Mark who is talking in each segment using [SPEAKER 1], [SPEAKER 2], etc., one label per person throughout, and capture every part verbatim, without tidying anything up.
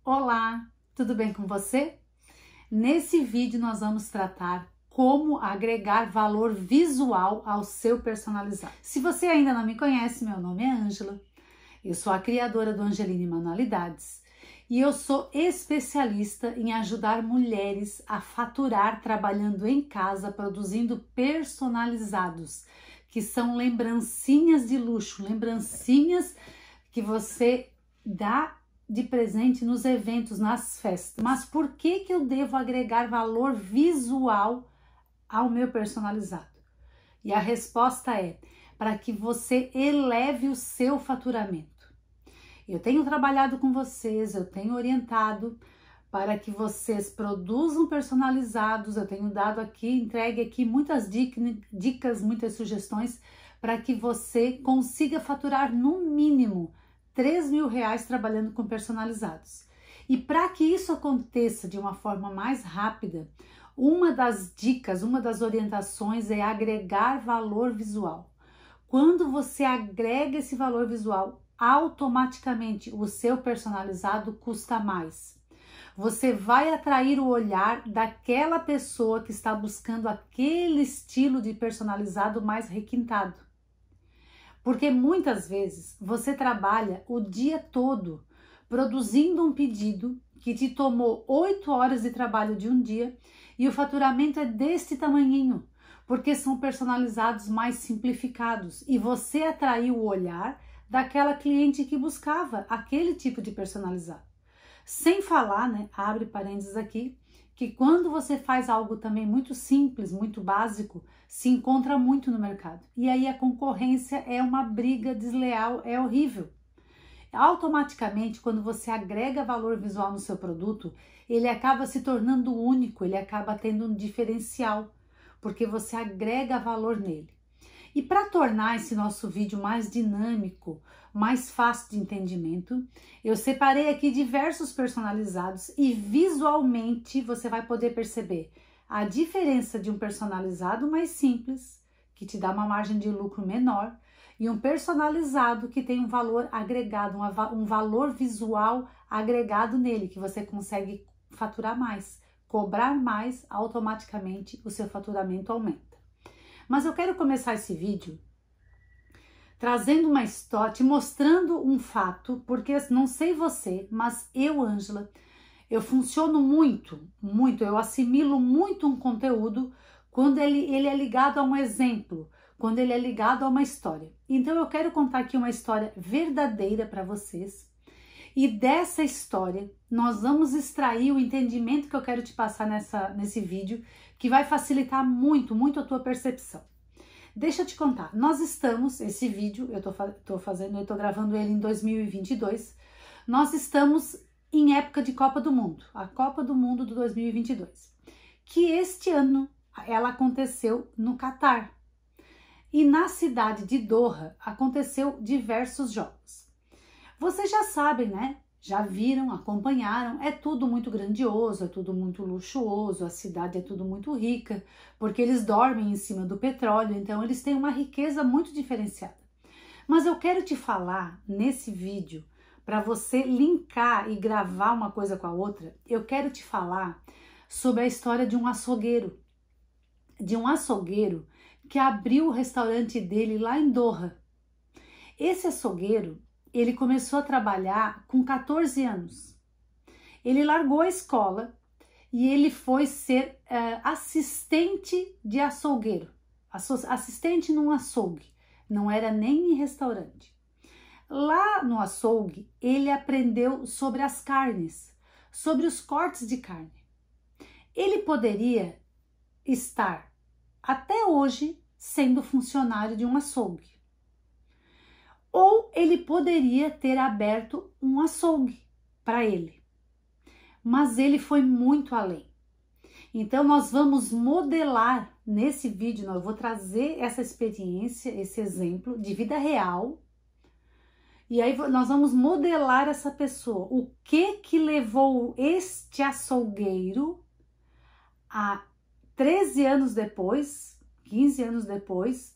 [SPEAKER 1] Olá, tudo bem com você? Nesse vídeo nós vamos tratar como agregar valor visual ao seu personalizado. Se você ainda não me conhece, meu nome é Ângela, eu sou a criadora do Angeline Manualidades e eu sou especialista em ajudar mulheres a faturar trabalhando em casa, produzindo personalizados, que são lembrancinhas de luxo, lembrancinhas que você dá de presente nos eventos, nas festas. Mas por que que eu devo agregar valor visual ao meu personalizado? E a resposta é para que você eleve o seu faturamento. Eu tenho trabalhado com vocês, eu tenho orientado para que vocês produzam personalizados, eu tenho dado aqui, entregue aqui muitas dicas, muitas sugestões para que você consiga faturar no mínimo três mil reais trabalhando com personalizados. E para que isso aconteça de uma forma mais rápida, uma das dicas, uma das orientações é agregar valor visual. Quando você agrega esse valor visual, automaticamente o seu personalizado custa mais. Você vai atrair o olhar daquela pessoa que está buscando aquele estilo de personalizado mais requintado. Porque muitas vezes você trabalha o dia todo produzindo um pedido que te tomou oito horas de trabalho de um dia e o faturamento é deste tamanhinho, porque são personalizados mais simplificados e você atraiu o olhar daquela cliente que buscava aquele tipo de personalizado. Sem falar, né, abre parênteses aqui, que quando você faz algo também muito simples, muito básico, se encontra muito no mercado. E aí a concorrência é uma briga desleal, é horrível. Automaticamente, quando você agrega valor visual no seu produto, ele acaba se tornando único, ele acaba tendo um diferencial, porque você agrega valor nele. E para tornar esse nosso vídeo mais dinâmico, mais fácil de entendimento, eu separei aqui diversos personalizados e visualmente você vai poder perceber a diferença de um personalizado mais simples, que te dá uma margem de lucro menor, e um personalizado que tem um valor agregado, um valor visual agregado nele, que você consegue faturar mais, cobrar mais, automaticamente o seu faturamento aumenta. Mas eu quero começar esse vídeo trazendo uma história, te mostrando um fato, porque não sei você, mas eu, Ângela, eu funciono muito, muito, eu assimilo muito um conteúdo quando ele, ele é ligado a um exemplo, quando ele é ligado a uma história. Então eu quero contar aqui uma história verdadeira para vocês e dessa história nós vamos extrair o entendimento que eu quero te passar nessa, nesse vídeo, que vai facilitar muito, muito a tua percepção. Deixa eu te contar, nós estamos, esse vídeo, eu tô, tô fazendo, eu tô gravando ele em dois mil e vinte e dois, nós estamos em época de Copa do Mundo, a Copa do Mundo do dois mil e vinte e dois, que este ano ela aconteceu no Catar. E na cidade de Doha aconteceu diversos jogos. Vocês já sabem, né? Já viram, acompanharam, é tudo muito grandioso, é tudo muito luxuoso, a cidade é tudo muito rica, porque eles dormem em cima do petróleo, então eles têm uma riqueza muito diferenciada. Mas eu quero te falar nesse vídeo, para você linkar e gravar uma coisa com a outra, eu quero te falar sobre a história de um açougueiro, de um açougueiro que abriu o restaurante dele lá em Doha. Esse açougueiro, ele começou a trabalhar com quatorze anos. Ele largou a escola e ele foi ser uh, assistente de açougueiro, assistente num açougue, não era nem em restaurante. Lá no açougue, ele aprendeu sobre as carnes, sobre os cortes de carne. Ele poderia estar até hoje sendo funcionário de um açougue. Ou ele poderia ter aberto um açougue para ele. Mas ele foi muito além. Então nós vamos modelar nesse vídeo, eu vou trazer essa experiência, esse exemplo de vida real. E aí nós vamos modelar essa pessoa. O que que levou este açougueiro a treze anos depois, quinze anos depois,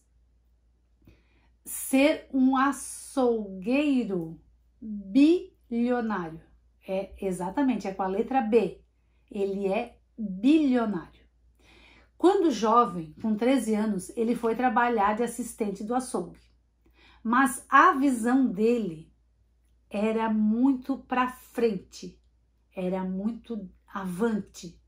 [SPEAKER 1] ser um açougueiro bilionário. É exatamente, é com a letra B. Ele é bilionário. Quando jovem, com treze anos, ele foi trabalhar de assistente do açougue. Mas a visão dele era muito para frente, era muito avante.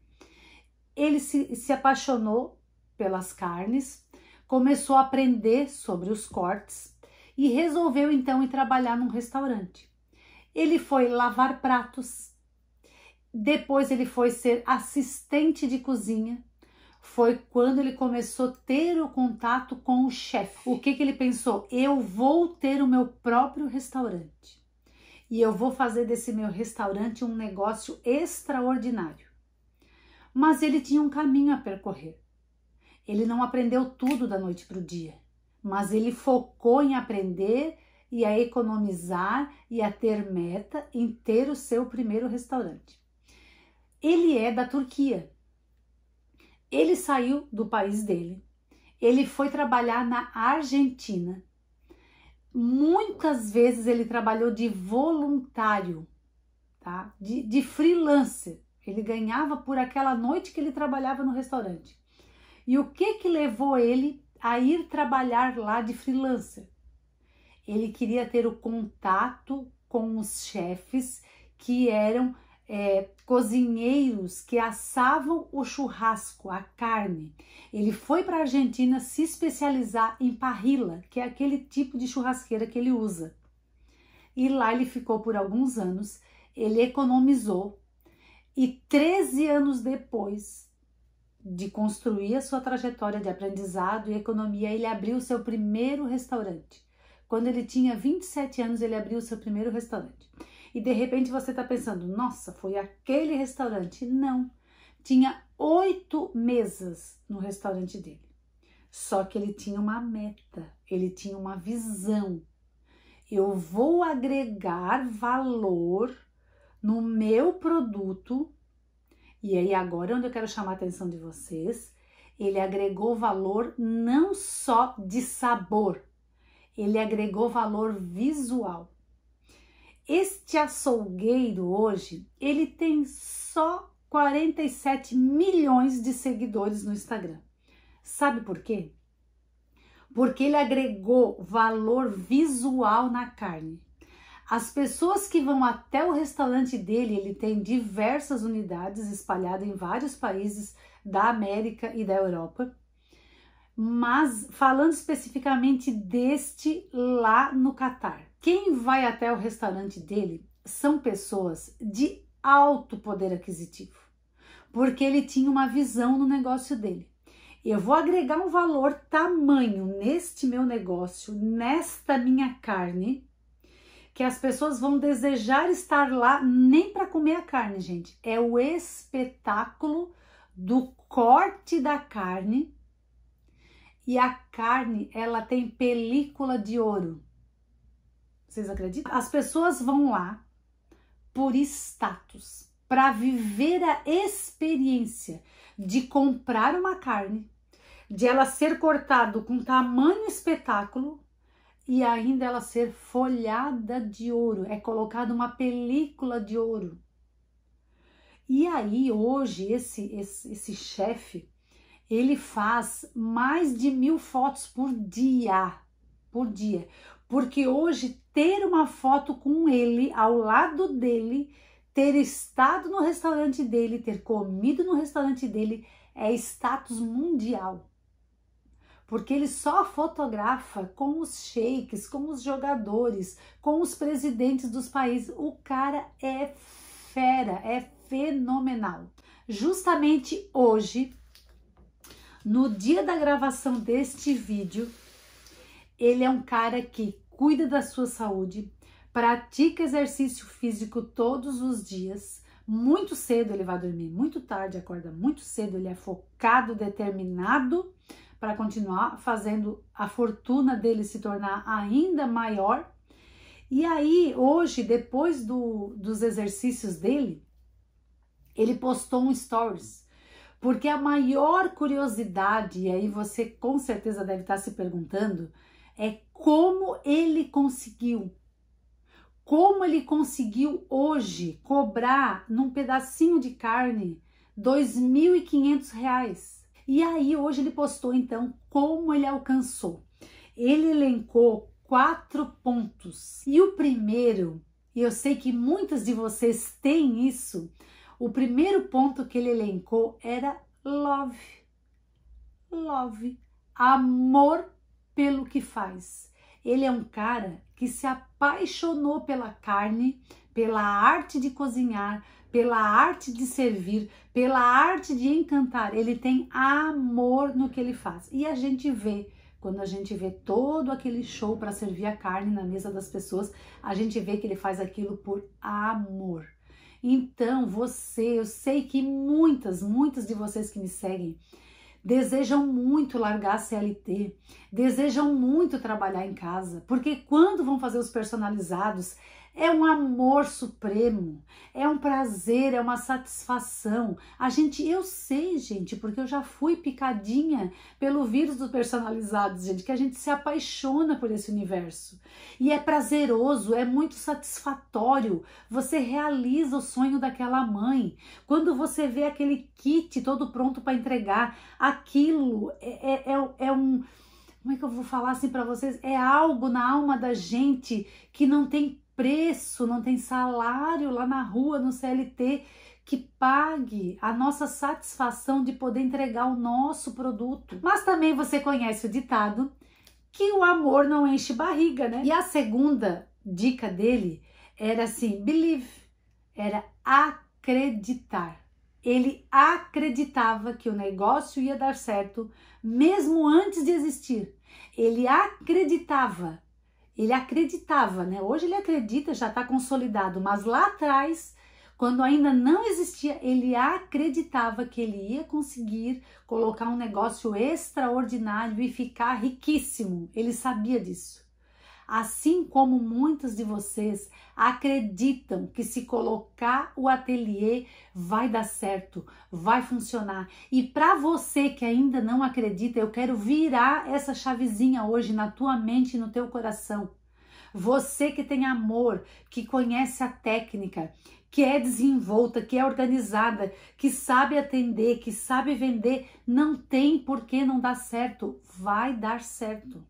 [SPEAKER 1] Ele se, se apaixonou pelas carnes, começou a aprender sobre os cortes e resolveu então ir trabalhar num restaurante. Ele foi lavar pratos, depois ele foi ser assistente de cozinha. Foi quando ele começou a ter o contato com o chefe. O que que ele pensou? Eu vou ter o meu próprio restaurante e eu vou fazer desse meu restaurante um negócio extraordinário. Mas ele tinha um caminho a percorrer. Ele não aprendeu tudo da noite para o dia, mas ele focou em aprender e a economizar e a ter meta em ter o seu primeiro restaurante. Ele é da Turquia. Ele saiu do país dele, ele foi trabalhar na Argentina. Muitas vezes ele trabalhou de voluntário, tá? de, de freelancer. Ele ganhava por aquela noite que ele trabalhava no restaurante. E o que que levou ele a ir trabalhar lá de freelancer? Ele queria ter o contato com os chefes que eram É, cozinheiros que assavam o churrasco, a carne. Ele foi para a Argentina se especializar em parrilla, que é aquele tipo de churrasqueira que ele usa. E lá ele ficou por alguns anos, ele economizou e treze anos depois de construir a sua trajetória de aprendizado e economia, ele abriu o seu primeiro restaurante. Quando ele tinha vinte e sete anos, ele abriu o seu primeiro restaurante. E de repente você está pensando, nossa, foi aquele restaurante? Não, tinha oito mesas no restaurante dele. Só que ele tinha uma meta, ele tinha uma visão. Eu vou agregar valor no meu produto. E aí agora onde eu quero chamar a atenção de vocês, ele agregou valor não só de sabor, ele agregou valor visual. Este açougueiro hoje, ele tem só quarenta e sete milhões de seguidores no Instagram. Sabe por quê? Porque ele agregou valor visual na carne. As pessoas que vão até o restaurante dele, ele tem diversas unidades espalhadas em vários países da América e da Europa. Mas falando especificamente deste lá no Catar. Quem vai até o restaurante dele são pessoas de alto poder aquisitivo, porque ele tinha uma visão no negócio dele. Eu vou agregar um valor tamanho neste meu negócio, nesta minha carne, que as pessoas vão desejar estar lá nem para comer a carne, gente. É o espetáculo do corte da carne. E a carne, ela tem película de ouro. Vocês acreditam? As pessoas vão lá por status, para viver a experiência de comprar uma carne, de ela ser cortada com tamanho espetáculo e ainda ela ser folhada de ouro, é colocada uma película de ouro. E aí hoje esse, esse, esse chefe, ele faz mais de mil fotos por dia, por dia. Porque hoje ter uma foto com ele, ao lado dele, ter estado no restaurante dele, ter comido no restaurante dele, é status mundial. Porque ele só fotografa com os sheiks, com os jogadores, com os presidentes dos países. O cara é fera, é fenomenal. Justamente hoje, no dia da gravação deste vídeo, ele é um cara que cuida da sua saúde, pratica exercício físico todos os dias. Muito cedo ele vai dormir, muito tarde acorda muito cedo, ele é focado, determinado para continuar fazendo a fortuna dele se tornar ainda maior. E aí, hoje, depois do, dos exercícios dele, ele postou um stories. Porque a maior curiosidade, e aí você com certeza deve estar se perguntando, é como ele conseguiu. como ele conseguiu hoje cobrar num pedacinho de carne dois mil e quinhentos reais. E aí hoje ele postou então como ele alcançou. Ele elencou quatro pontos. E o primeiro, e eu sei que muitas de vocês têm isso, o primeiro ponto que ele elencou era love. Love. Amor pelo que faz. Ele é um cara que se apaixonou pela carne, pela arte de cozinhar, pela arte de servir, pela arte de encantar. Ele tem amor no que ele faz. E a gente vê, quando a gente vê todo aquele show para servir a carne na mesa das pessoas, a gente vê que ele faz aquilo por amor. Então, você, eu sei que muitas, muitas de vocês que me seguem, desejam muito largar a C L T, desejam muito trabalhar em casa, porque quando vão fazer os personalizados, é um amor supremo, é um prazer, é uma satisfação. A gente, eu sei, gente, porque eu já fui picadinha pelo vírus dos personalizados, gente, que a gente se apaixona por esse universo. E é prazeroso, é muito satisfatório. Você realiza o sonho daquela mãe. Quando você vê aquele kit todo pronto para entregar, aquilo é, é, é, é um... Como é que eu vou falar assim para vocês? É algo na alma da gente que não tem preço, não tem salário lá na rua, no C L T, que pague a nossa satisfação de poder entregar o nosso produto. Mas também você conhece o ditado que o amor não enche barriga, né? E a segunda dica dele era assim, believe, era acreditar. Ele acreditava que o negócio ia dar certo mesmo antes de existir. Ele acreditava. Ele acreditava, né? Hoje ele acredita, já está consolidado, mas lá atrás, quando ainda não existia, ele acreditava que ele ia conseguir colocar um negócio extraordinário e ficar riquíssimo. Ele sabia disso. Assim como muitas de vocês acreditam que se colocar o ateliê vai dar certo, vai funcionar. E para você que ainda não acredita, eu quero virar essa chavezinha hoje na tua mente e no teu coração. Você que tem amor, que conhece a técnica, que é desenvolta, que é organizada, que sabe atender, que sabe vender, não tem por que não dar certo, vai dar certo.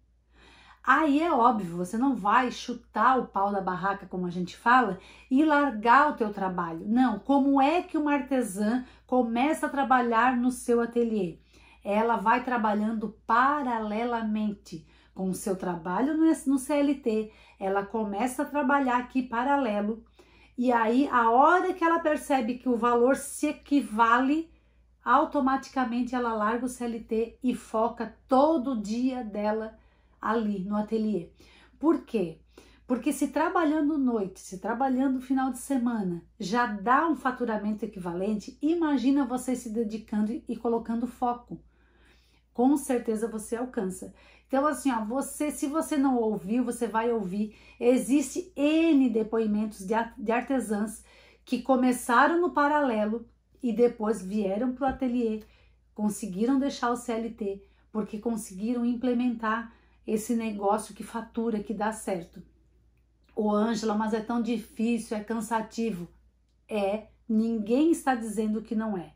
[SPEAKER 1] Aí é óbvio, você não vai chutar o pau da barraca, como a gente fala, e largar o teu trabalho. Não, como é que uma artesã começa a trabalhar no seu ateliê? Ela vai trabalhando paralelamente com o seu trabalho no C L T. Ela começa a trabalhar aqui paralelo, e aí a hora que ela percebe que o valor se equivale, automaticamente ela larga o C L T e foca todo o dia dela ali no ateliê. Por quê? Porque se trabalhando noite, se trabalhando final de semana, já dá um faturamento equivalente, imagina você se dedicando e colocando foco. Com certeza você alcança. Então assim, ó, você, se você não ouviu, você vai ouvir. Existe N depoimentos de, de artesãs que começaram no paralelo e depois vieram para o ateliê, conseguiram deixar o C L T, porque conseguiram implementar esse negócio que fatura, que dá certo. Ô Ângela, mas é tão difícil, é cansativo. É, ninguém está dizendo que não é.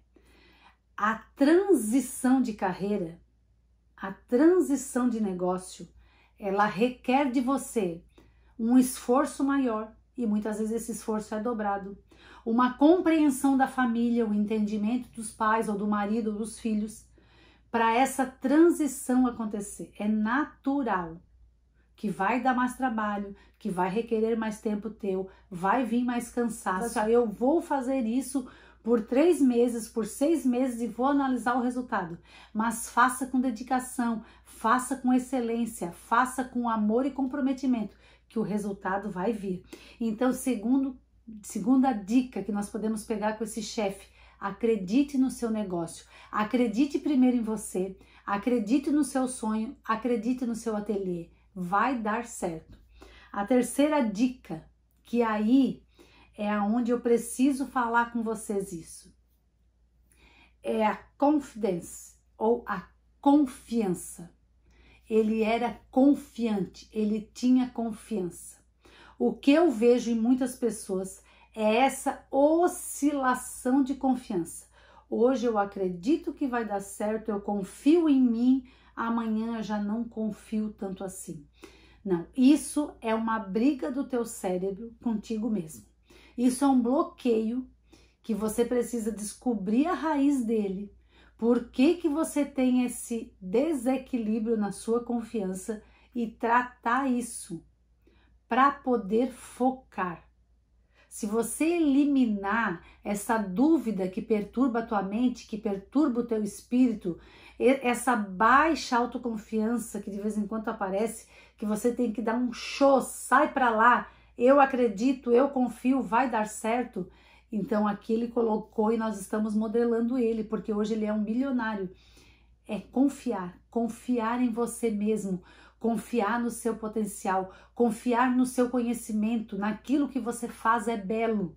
[SPEAKER 1] A transição de carreira, a transição de negócio, ela requer de você um esforço maior, e muitas vezes esse esforço é dobrado. Uma compreensão da família, o entendimento dos pais, ou do marido, ou dos filhos, para essa transição acontecer. É natural que vai dar mais trabalho, que vai requerer mais tempo teu, vai vir mais cansaço. Eu vou fazer isso por três meses, por seis meses e vou analisar o resultado. Mas faça com dedicação, faça com excelência, faça com amor e comprometimento, que o resultado vai vir. Então, segundo, segunda dica que nós podemos pegar com esse chefe: acredite no seu negócio, acredite primeiro em você, acredite no seu sonho, acredite no seu ateliê, vai dar certo. A terceira dica, que aí é aonde eu preciso falar com vocês isso, é a confidence, ou a confiança. Ele era confiante, ele tinha confiança. O que eu vejo em muitas pessoas é essa oscilação de confiança. Hoje eu acredito que vai dar certo, eu confio em mim, amanhã eu já não confio tanto assim. Não, isso é uma briga do teu cérebro contigo mesmo. Isso é um bloqueio que você precisa descobrir a raiz dele. Por que que você tem esse desequilíbrio na sua confiança e tratar isso para poder focar. Se você eliminar essa dúvida que perturba a tua mente, que perturba o teu espírito, essa baixa autoconfiança que de vez em quando aparece, que você tem que dar um show, sai para lá, eu acredito, eu confio, vai dar certo. Então aqui ele colocou e nós estamos modelando ele, porque hoje ele é um bilionário. É confiar, confiar em você mesmo, confiar no seu potencial, confiar no seu conhecimento, naquilo que você faz é belo.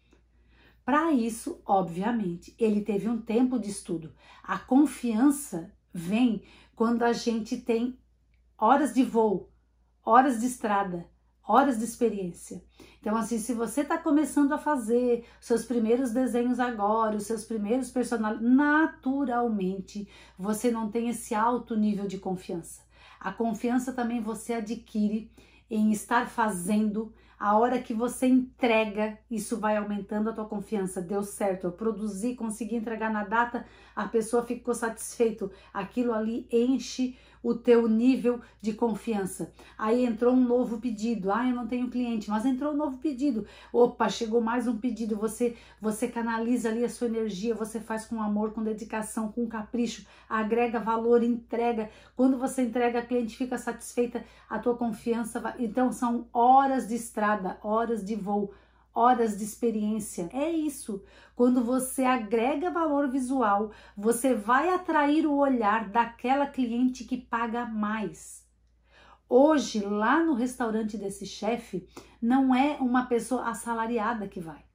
[SPEAKER 1] Para isso, obviamente, ele teve um tempo de estudo. A confiança vem quando a gente tem horas de voo, horas de estrada, horas de experiência. Então, assim, se você está começando a fazer seus primeiros desenhos agora, os seus primeiros personagens, naturalmente, você não tem esse alto nível de confiança. A confiança também você adquire em estar fazendo. A hora que você entrega, isso vai aumentando a tua confiança. Deu certo, eu produzi, consegui entregar na data, a pessoa ficou satisfeita. Aquilo ali enche o teu nível de confiança. Aí entrou um novo pedido. Ah, eu não tenho cliente, mas entrou um novo pedido. Opa, chegou mais um pedido. Você, você canaliza ali a sua energia, você faz com amor, com dedicação, com capricho, agrega valor, entrega. Quando você entrega, a cliente fica satisfeita, a tua confiança vai... Então são horas de estrada, horas de voo, horas de experiência. É isso. Quando você agrega valor visual, você vai atrair o olhar daquela cliente que paga mais. Hoje, lá no restaurante desse chefe, não é uma pessoa assalariada que vai.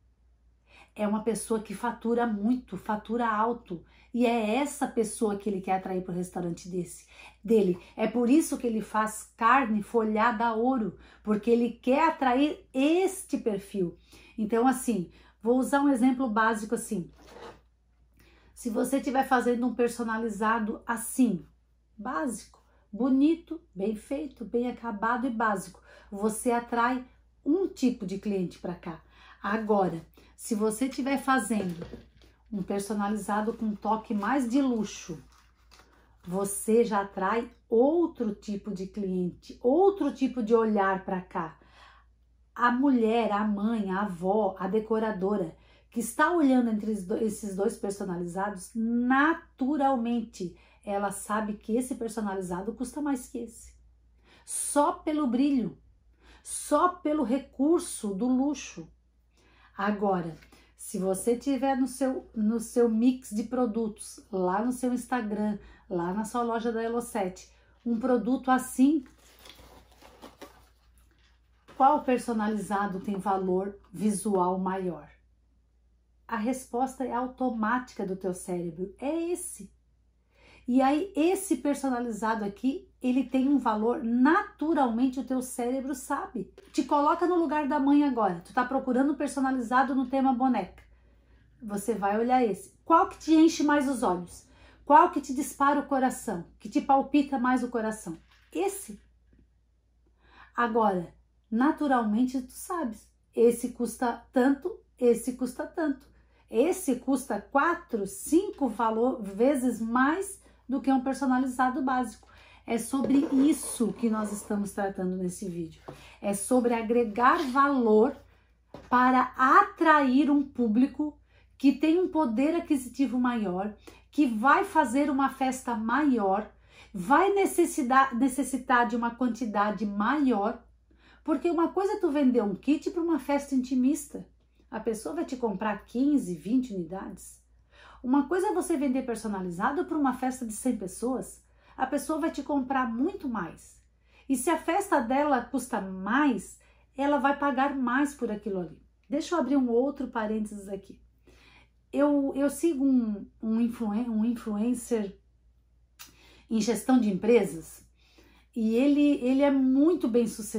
[SPEAKER 1] É uma pessoa que fatura muito, fatura alto. E é essa pessoa que ele quer atrair para o restaurante desse, dele. É por isso que ele faz carne folhada a ouro, porque ele quer atrair este perfil. Então, assim, vou usar um exemplo básico assim. Se você estiver fazendo um personalizado assim, básico, bonito, bem feito, bem acabado e básico, você atrai um tipo de cliente para cá. Agora, se você estiver fazendo um personalizado com um toque mais de luxo, você já atrai outro tipo de cliente, outro tipo de olhar para cá. A mulher, a mãe, a avó, a decoradora que está olhando entre esses dois personalizados, naturalmente ela sabe que esse personalizado custa mais que esse. Só pelo brilho, só pelo recurso do luxo. Agora, se você tiver no seu, no seu mix de produtos, lá no seu Instagram, lá na sua loja da Elo sete, um produto assim, qual personalizado tem valor visual maior? A resposta é automática do teu cérebro, é esse. E aí, esse personalizado aqui, ele tem um valor, naturalmente o teu cérebro sabe. Te coloca no lugar da mãe agora, tu tá procurando um personalizado no tema boneca. Você vai olhar esse. Qual que te enche mais os olhos? Qual que te dispara o coração? Que te palpita mais o coração? Esse. Agora, naturalmente tu sabes, esse custa tanto, esse custa tanto. Esse custa quatro, cinco valor, vezes mais do que um personalizado básico. É sobre isso que nós estamos tratando nesse vídeo. É sobre agregar valor para atrair um público que tem um poder aquisitivo maior, que vai fazer uma festa maior, vai necessitar, necessitar de uma quantidade maior, porque uma coisa é tu vender um kit para uma festa intimista. A pessoa vai te comprar quinze, vinte unidades. Uma coisa é você vender personalizado para uma festa de cem pessoas. A pessoa vai te comprar muito mais. E se a festa dela custa mais, ela vai pagar mais por aquilo ali. Deixa eu abrir um outro parênteses aqui. Eu, eu sigo um, um, influen, um influencer em gestão de empresas e ele, ele é muito bem sucedido.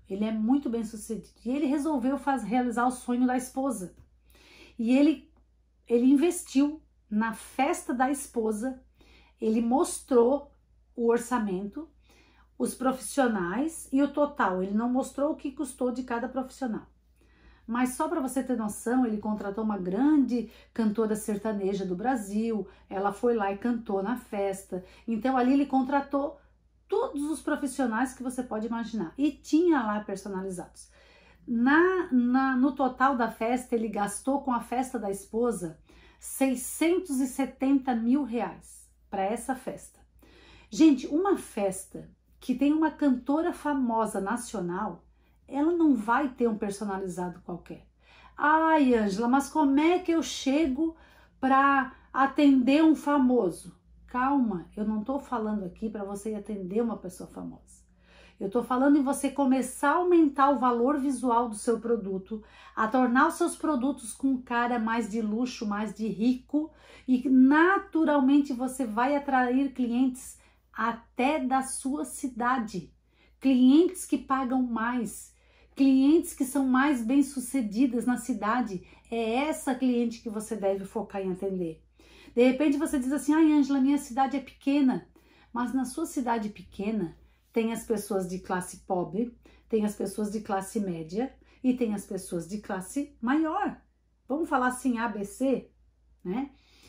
[SPEAKER 1] ele é muito bem sucedido. E ele resolveu faz, realizar o sonho da esposa. E ele, ele investiu na festa da esposa, ele mostrou o orçamento, os profissionais e o total. Ele não mostrou o que custou de cada profissional. Mas só para você ter noção, ele contratou uma grande cantora sertaneja do Brasil, ela foi lá e cantou na festa. Então ali ele contratou todos os profissionais que você pode imaginar e tinha lá personalizados. Na, na, no total da festa, ele gastou com a festa da esposa seiscentos e setenta mil reais para essa festa. Gente, uma festa que tem uma cantora famosa nacional, ela não vai ter um personalizado qualquer. Ai, Ângela, mas como é que eu chego para atender um famoso? Calma, eu não estou falando aqui para você ir atender uma pessoa famosa. Eu estou falando em você começar a aumentar o valor visual do seu produto, a tornar os seus produtos com cara mais de luxo, mais de rico, e naturalmente você vai atrair clientes até da sua cidade. Clientes que pagam mais, clientes que são mais bem-sucedidas na cidade. É essa cliente que você deve focar em atender. De repente você diz assim, ai Ângela, minha cidade é pequena, mas na sua cidade pequena tem as pessoas de classe pobre, tem as pessoas de classe média e tem as pessoas de classe maior. Vamos falar assim, A B C, né?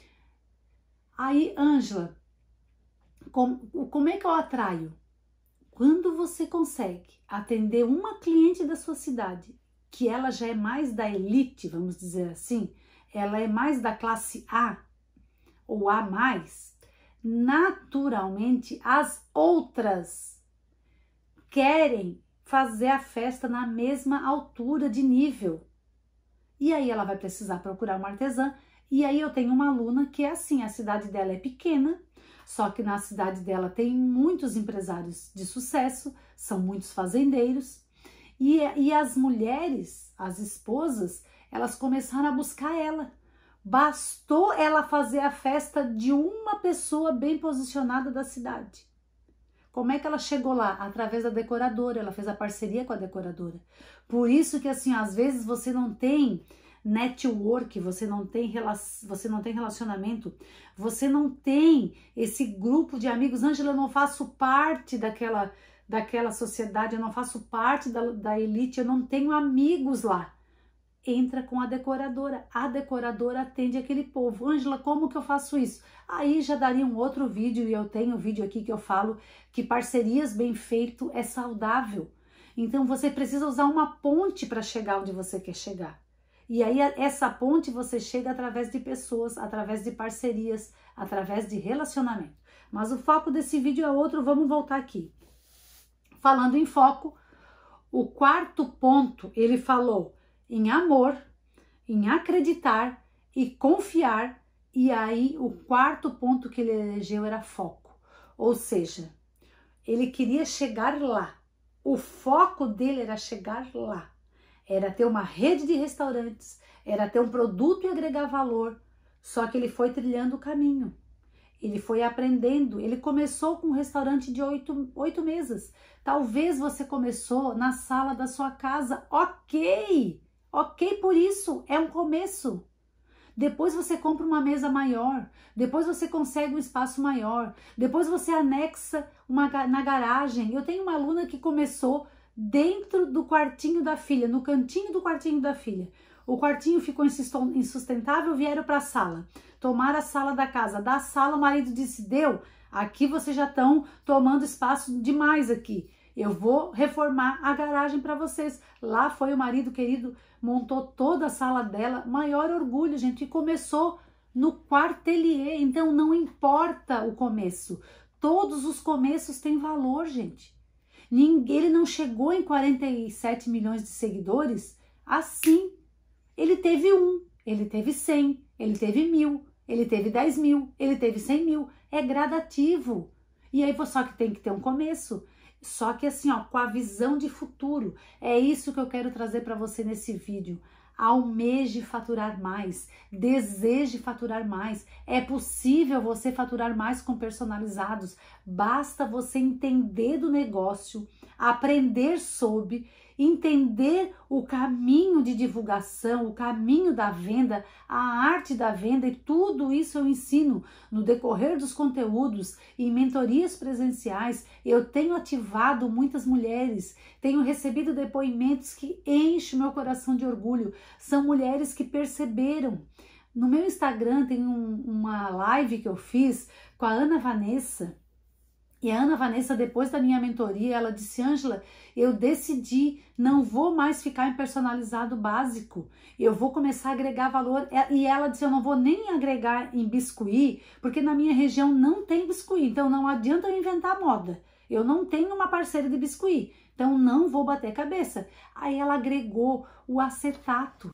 [SPEAKER 1] Aí, Ângela, como, como é que eu atraio? Quando você consegue atender uma cliente da sua cidade, que ela já é mais da elite, vamos dizer assim, ela é mais da classe A, ou A mais, naturalmente as outras querem fazer a festa na mesma altura de nível. E aí ela vai precisar procurar uma artesã. E aí eu tenho uma aluna que é assim, a cidade dela é pequena, só que na cidade dela tem muitos empresários de sucesso, são muitos fazendeiros. E, e as mulheres, as esposas, elas começaram a buscar ela. Bastou ela fazer a festa de uma pessoa bem posicionada da cidade. Como é que ela chegou lá? Através da decoradora, ela fez a parceria com a decoradora. Por isso que assim, às vezes você não tem network, você não tem, você não tem relacionamento, você não tem esse grupo de amigos. Ângela, eu não faço parte daquela, daquela sociedade, eu não faço parte da, da elite, eu não tenho amigos lá. Entra com a decoradora, a decoradora atende aquele povo. Ângela, como que eu faço isso? Aí já daria um outro vídeo, e eu tenho um vídeo aqui que eu falo que parcerias bem feito é saudável. Então você precisa usar uma ponte para chegar onde você quer chegar. E aí essa ponte você chega através de pessoas, através de parcerias, através de relacionamento. Mas o foco desse vídeo é outro, vamos voltar aqui. Falando em foco, o quarto ponto, ele falou em amor, em acreditar e confiar, e aí o quarto ponto que ele elegeu era foco. Ou seja, ele queria chegar lá, o foco dele era chegar lá. Era ter uma rede de restaurantes, era ter um produto e agregar valor, só que ele foi trilhando o caminho. Ele foi aprendendo, ele começou com um restaurante de oito, oito mesas. Talvez você começou na sala da sua casa, ok, ok por isso, é um começo. Depois você compra uma mesa maior, depois você consegue um espaço maior, depois você anexa uma, na garagem. Eu tenho uma aluna que começou dentro do quartinho da filha, no cantinho do quartinho da filha. O quartinho ficou insustentável, vieram para a sala. Tomaram a sala da casa. Da sala o marido disse, deu, aqui vocês já estão tomando espaço demais aqui. Eu vou reformar a garagem para vocês. Lá foi o marido querido, montou toda a sala dela. Maior orgulho, gente, e começou no quartelier. Então não importa o começo. Todos os começos têm valor, gente. Ele não chegou em quarenta e sete milhões de seguidores assim. Ele teve um, ele teve cem, ele teve mil, ele teve dez mil, ele teve cem mil. É gradativo. E aí só que tem que ter um começo. Só que assim, ó, com a visão de futuro. É isso que eu quero trazer para você nesse vídeo. Almeje faturar mais, deseje faturar mais. É possível você faturar mais com personalizados. Basta você entender do negócio, aprender sobre entender o caminho de divulgação, o caminho da venda, a arte da venda, e tudo isso eu ensino no decorrer dos conteúdos e em mentorias presenciais. Eu tenho ativado muitas mulheres, tenho recebido depoimentos que enchem meu coração de orgulho. São mulheres que perceberam. No meu Instagram tem um, uma live que eu fiz com a Ana Vanessa. E a Ana Vanessa, depois da minha mentoria, ela disse: Ângela, eu decidi, não vou mais ficar em personalizado básico, eu vou começar a agregar valor. E ela disse: eu não vou nem agregar em biscuit, porque na minha região não tem biscuit, então não adianta eu inventar moda. Eu não tenho uma parceira de biscuit, então não vou bater cabeça. Aí ela agregou o acetato.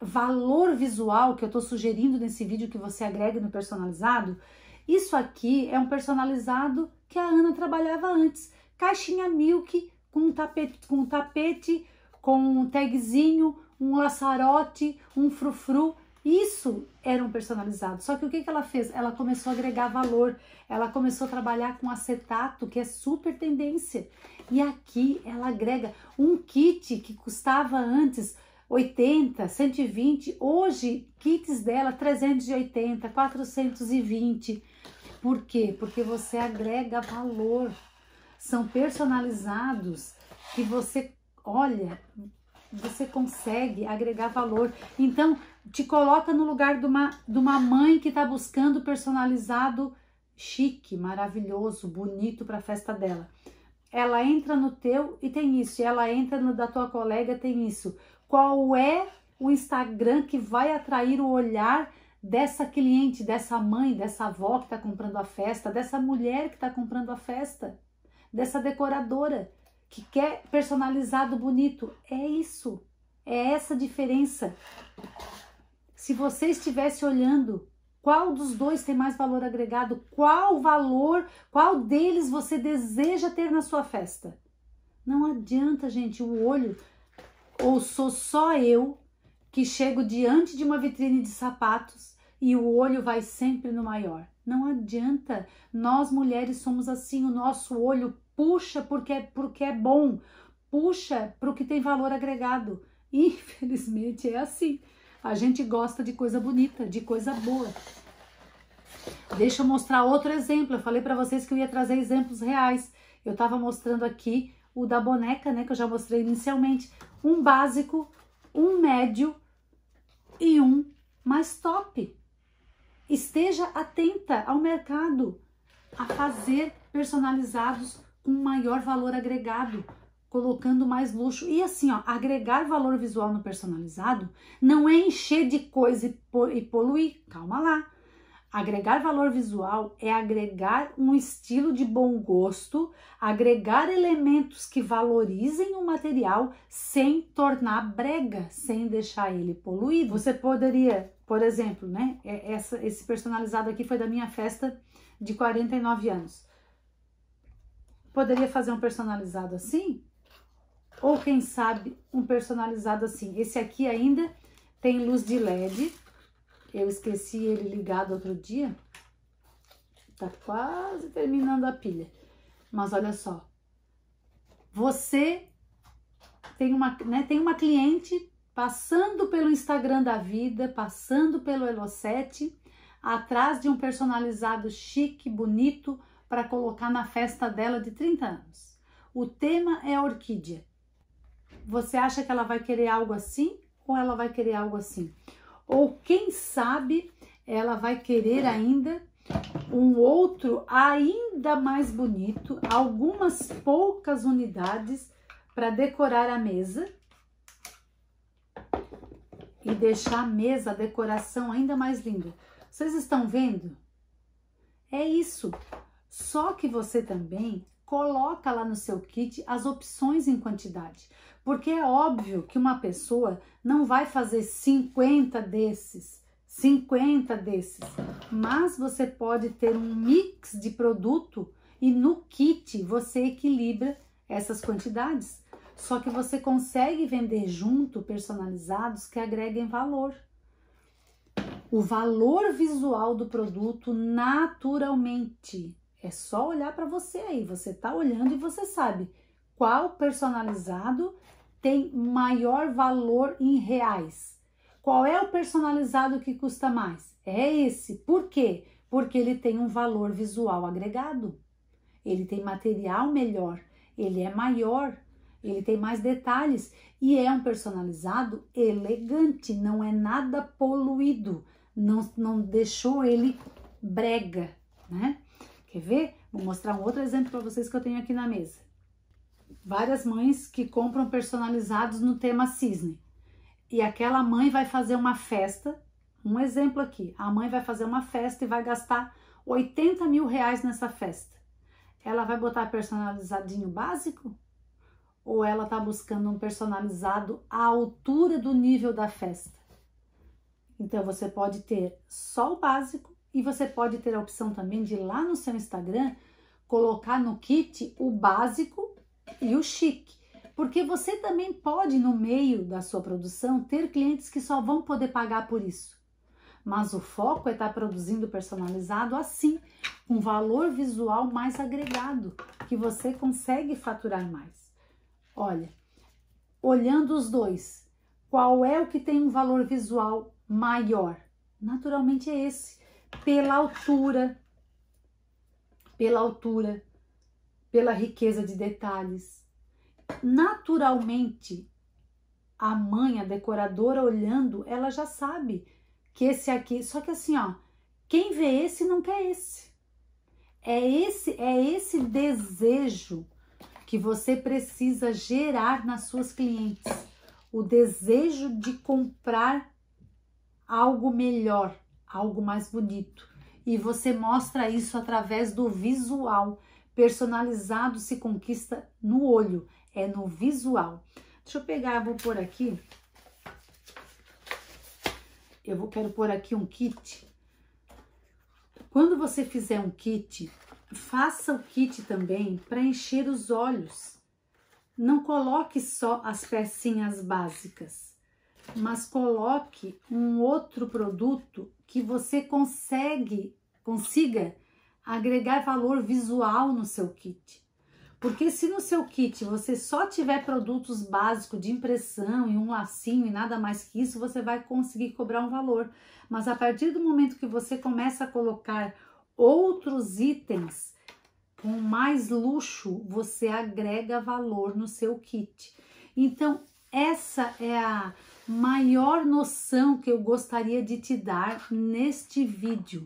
[SPEAKER 1] Valor visual que eu estou sugerindo nesse vídeo que você agrega no personalizado. Isso aqui é um personalizado que a Ana trabalhava antes. Caixinha Milk com um tapete, com um tapete, com um tagzinho, um laçarote, um frufru. Isso era um personalizado. Só que o que, que ela fez? Ela começou a agregar valor. Ela começou a trabalhar com acetato, que é super tendência. E aqui ela agrega um kit que custava antes oitenta, cento e vinte, hoje kits dela trezentos e oitenta, quatrocentos e vinte. Por quê? Porque você agrega valor. São personalizados que você, olha, você consegue agregar valor. Então, te coloca no lugar de uma, de uma mãe que está buscando personalizado chique, maravilhoso, bonito para a festa dela. Ela entra no teu e tem isso, e ela entra no da tua colega, tem isso. Qual é o Instagram que vai atrair o olhar dessa cliente, dessa mãe, dessa avó que está comprando a festa, dessa mulher que está comprando a festa, dessa decoradora que quer personalizado bonito? É isso, é essa diferença. Se você estivesse olhando, qual dos dois tem mais valor agregado? Qual valor, qual deles você deseja ter na sua festa? Não adianta, gente, o olho... Ou sou só eu que chego diante de uma vitrine de sapatos e o olho vai sempre no maior? Não adianta. Nós mulheres somos assim, o nosso olho puxa porque é, porque é bom, puxa para o que tem valor agregado. Infelizmente é assim. A gente gosta de coisa bonita, de coisa boa. Deixa eu mostrar outro exemplo. Eu falei para vocês que eu ia trazer exemplos reais. Eu estava mostrando aqui o da boneca, né, que eu já mostrei inicialmente. Um básico, um médio e um mais top. Esteja atenta ao mercado, a fazer personalizados com maior valor agregado, colocando mais luxo. E assim, ó, agregar valor visual no personalizado não é encher de coisa e poluir. Calma lá. Agregar valor visual é agregar um estilo de bom gosto, agregar elementos que valorizem o material sem tornar brega, sem deixar ele poluído. Você poderia, por exemplo, né? Essa, esse personalizado aqui foi da minha festa de quarenta e nove anos. Poderia fazer um personalizado assim? Ou quem sabe um personalizado assim? Esse aqui ainda tem luz de L E D. Eu esqueci ele ligado outro dia. Tá quase terminando a pilha. Mas olha só. Você tem uma, né, tem uma cliente passando pelo Instagram da vida, passando pelo Elo sete, atrás de um personalizado chique, bonito, para colocar na festa dela de trinta anos. O tema é a orquídea. Você acha que ela vai querer algo assim ou ela vai querer algo assim? Ou quem sabe ela vai querer ainda um outro ainda mais bonito, algumas poucas unidades para decorar a mesa e deixar a mesa, a decoração ainda mais linda. Vocês estão vendo? É isso. Só que você também coloca lá no seu kit as opções em quantidade. Porque é óbvio que uma pessoa não vai fazer cinquenta desses, cinquenta desses. Mas você pode ter um mix de produto e no kit você equilibra essas quantidades. Só que você consegue vender junto personalizados que agreguem valor. O valor visual do produto naturalmente. É só olhar para você aí. Você tá olhando e você sabe qual personalizado tem maior valor em reais? Qual é o personalizado que custa mais? É esse. Por quê? Porque ele tem um valor visual agregado. Ele tem material melhor, ele é maior, ele tem mais detalhes e é um personalizado elegante, não é nada poluído, não, não deixou ele brega, né? Quer ver? Vou mostrar um outro exemplo para vocês que eu tenho aqui na mesa. Várias mães que compram personalizados no tema cisne. E aquela mãe vai fazer uma festa, um exemplo aqui, a mãe vai fazer uma festa e vai gastar oitenta mil reais nessa festa. Ela vai botar personalizadinho básico? Ou ela tá buscando um personalizado à altura do nível da festa? Então você pode ter só o básico e você pode ter a opção também de ir lá no seu Instagram colocar no kit o básico e o chique. Porque você também pode, no meio da sua produção, ter clientes que só vão poder pagar por isso. Mas o foco é estar produzindo personalizado assim, com valor visual mais agregado, que você consegue faturar mais. Olha, olhando os dois, qual é o que tem um valor visual maior? Naturalmente é esse, pela altura, pela altura, pela riqueza de detalhes. Naturalmente, a mãe, a decoradora, olhando, ela já sabe que esse aqui, só que assim, ó, quem vê esse não quer esse. É esse, é esse desejo que você precisa gerar nas suas clientes. O desejo de comprar algo melhor, algo mais bonito. E você mostra isso através do visual. Personalizado se conquista no olho, é no visual. Deixa eu pegar, vou pôr aqui. Eu vou, quero pôr aqui um kit. Quando você fizer um kit, faça o kit também para encher os olhos. Não coloque só as pecinhas básicas, mas coloque um outro produto que você consegue, consiga agregar valor visual no seu kit. Porque se no seu kit você só tiver produtos básicos de impressão e um lacinho e nada mais que isso, você vai conseguir cobrar um valor. Mas a partir do momento que você começa a colocar outros itens com mais luxo, você agrega valor no seu kit. Então, essa é a maior noção que eu gostaria de te dar neste vídeo.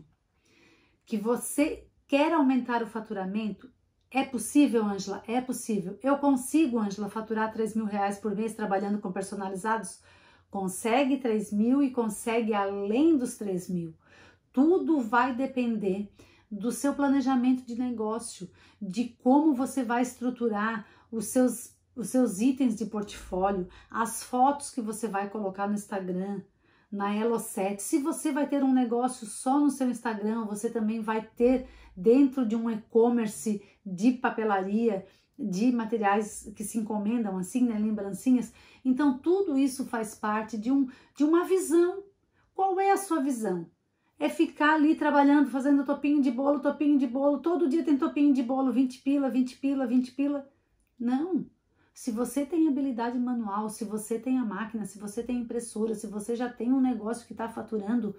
[SPEAKER 1] Que você quer aumentar o faturamento? É possível, Ângela? É possível. Eu consigo, Ângela, faturar três mil reais por mês trabalhando com personalizados? Consegue três mil e consegue além dos três mil. Tudo vai depender do seu planejamento de negócio, de como você vai estruturar os seus, os seus itens de portfólio, as fotos que você vai colocar no Instagram, na Elo sete. Se você vai ter um negócio só no seu Instagram, você também vai ter dentro de um e-commerce de papelaria, de materiais que se encomendam assim, né, lembrancinhas. Então tudo isso faz parte de, um, de uma visão. Qual é a sua visão? É ficar ali trabalhando, fazendo topinho de bolo, topinho de bolo, todo dia tem topinho de bolo, vinte pila, vinte pila, vinte pila. Não. Se você tem habilidade manual, se você tem a máquina, se você tem impressora, se você já tem um negócio que está faturando,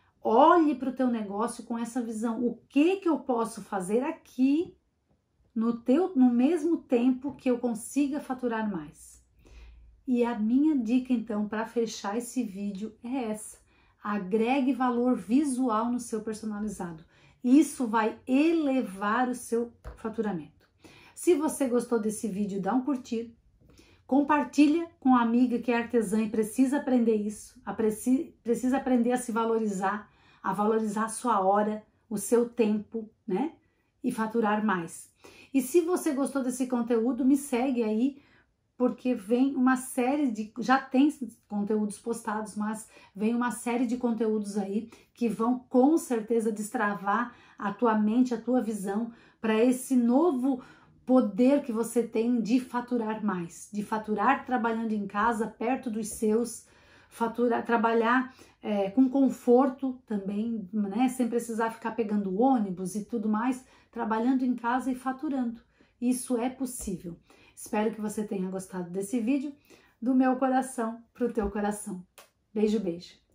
[SPEAKER 1] olhe para o teu negócio com essa visão. O que que eu posso fazer aqui no, teu, no mesmo tempo que eu consiga faturar mais? E a minha dica, então, para fechar esse vídeo é essa. Agregue valor visual no seu personalizado. Isso vai elevar o seu faturamento. Se você gostou desse vídeo, dá um curtir. Compartilha com a amiga que é artesã e precisa aprender isso. A preci, precisa aprender a se valorizar, a valorizar a sua hora, o seu tempo, né? E faturar mais. E se você gostou desse conteúdo, me segue aí, porque vem uma série de... Já tem conteúdos postados, mas vem uma série de conteúdos aí que vão com certeza destravar a tua mente, a tua visão para esse novo poder que você tem de faturar mais, de faturar trabalhando em casa, perto dos seus, faturar, trabalhar é, com conforto também, né? Sem precisar ficar pegando ônibus e tudo mais, trabalhando em casa e faturando. Isso é possível. Espero que você tenha gostado desse vídeo. do meu coração para o teu coração. Beijo, beijo.